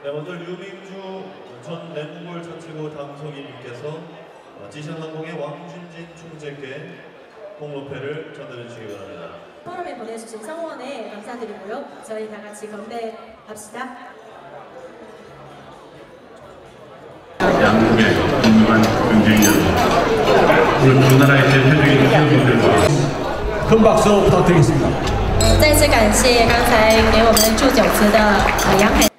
네, 오늘 유민주 전 몽골 자치구 당서기님께서 지션항공의 왕준진 총재께 공로패를 전달해 주시기 바랍니다. 포럼에 보내주신 성원에 감사드리고요. 저희 다 같이 건배합시다. 양국의 훌륭한 경쟁 여러분, 우리 두 나라의 대표적인 기업인들과 큰 박수 부탁드리겠습니다. 再次感谢刚才给我们祝酒词的杨海。